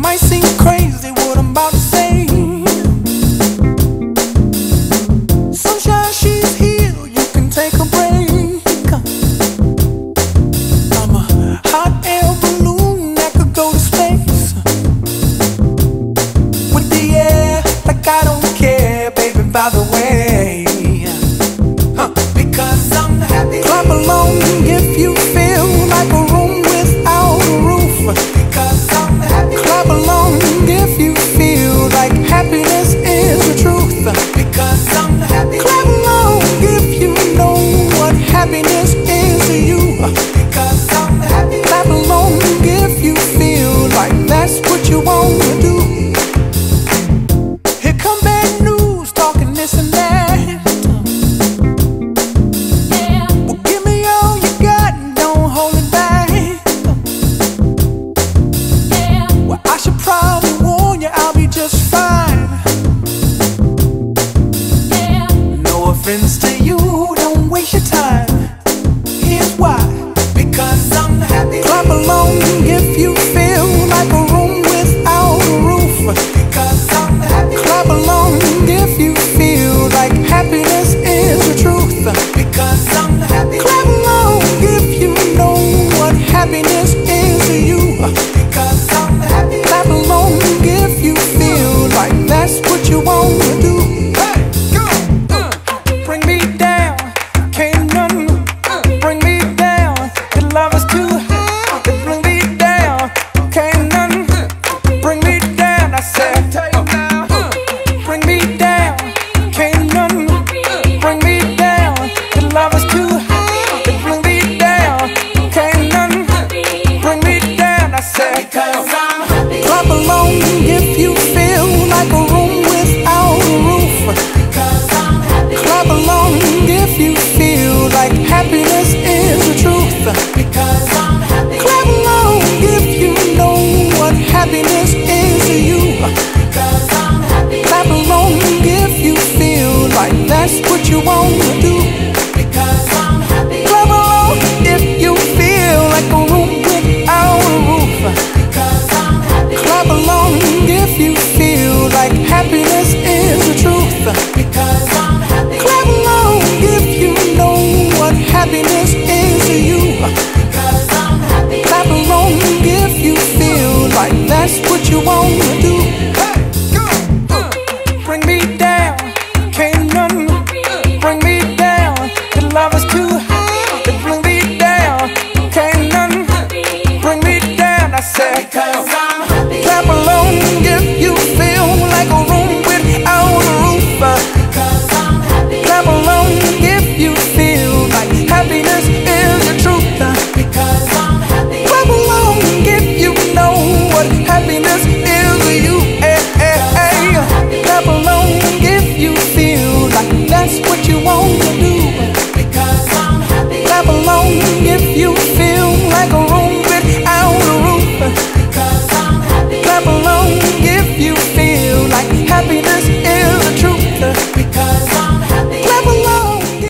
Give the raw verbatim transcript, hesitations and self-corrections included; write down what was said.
might seem crazy what I'm about to say. Sunshine, she's here, you can take a break. I'm a hot air balloon that could go to space with the air, like I don't care, baby, by the way. Huh. Because I'm happy. Clap along if you feel like a room without a roof. Because I'm happy. Clap along if you feel like happiness is the truth. Because I'm happy. Clap along if you know what happiness is to you. Because I'm happy. Clap along if you feel like that's what you want to do. Here come bad news, talking this and that. Well, give me all you got and don't hold it back. Well, I should probably warn you, I'll be just fine. No offense to you, don't waste your time. Here's why. Because I'm happy. Clap along if you feel like a room without a roof. Because I'm happy. Clap along if you feel like happiness is the truth. Because I'm happy. Clap along if you know what happiness is to you. Because I'm happy. Clap along if you feel like that's what you want to do. Hey, go! Uh, bring me down, can't none bring me down. The love is too high, they bring me down, can't none bring me down. I said, uh, bring me down, can't none bring me down. The love is too high, they bring me down, can't none bring me down. I said, because I'm happy. Clap along if you feel like a room without a roof. Because I'm happy. Clap along if you feel like happiness is the truth. Because I'm happy. Clap along if you know what happiness is to you. Because I'm happy. Clap along if you feel like that's what you want to do. Because I'm happy. Clap along if you feel like a room without a roof. Because I'm happy. Clap along if you feel like happiness is the truth. Because I'm happy. Clap along if you know what happiness is to you. Because I'm happy. Clap along if you feel like that's what you want to do. Hey, go! Uh, bring me down, can't none bring me down. The love is too high, they bring me down, can't none bring me down. I said, because